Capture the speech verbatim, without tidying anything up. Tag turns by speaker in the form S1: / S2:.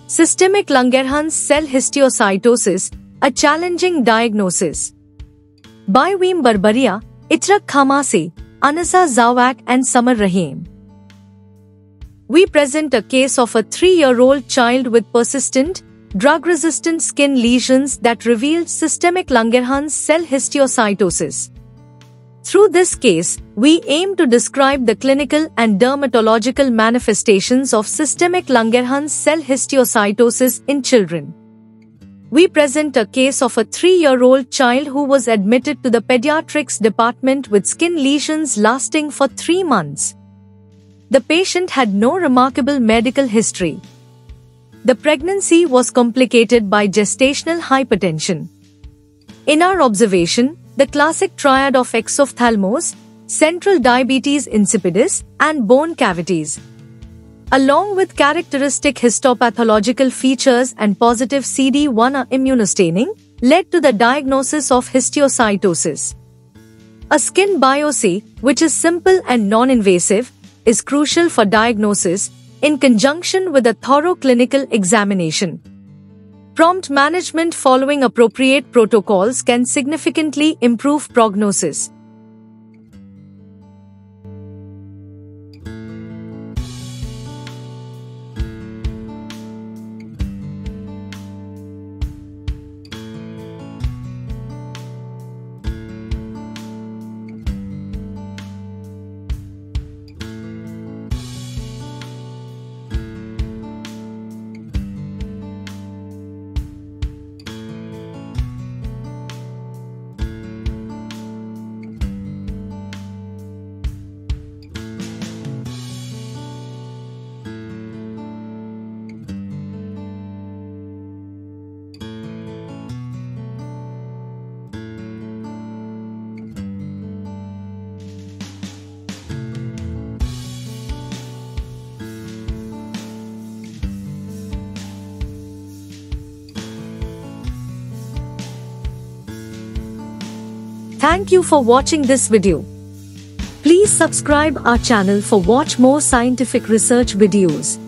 S1: Systemic Langerhans cell histiocytosis, a challenging diagnosis. By Weem Barbaria, Itrak Khamase, Anasa Zawak and Samar Rahim. We present a case of a three-year-old child with persistent, drug-resistant skin lesions that revealed systemic Langerhans cell histiocytosis. Through this case, we aim to describe the clinical and dermatological manifestations of systemic Langerhans cell histiocytosis in children. We present a case of a three-year-old child who was admitted to the pediatrics department with skin lesions lasting for three months. The patient had no remarkable medical history. The pregnancy was complicated by gestational hypertension. In our observation, the classic triad of exophthalmos, central diabetes insipidus, and bone cavities, along with characteristic histopathological features and positive C D one immunostaining, led to the diagnosis of histiocytosis. A skin biopsy, which is simple and non-invasive, is crucial for diagnosis, in conjunction with a thorough clinical examination. Prompt management following appropriate protocols can significantly improve prognosis. Thank you for watching this video. Please subscribe our channel for watch more scientific research videos.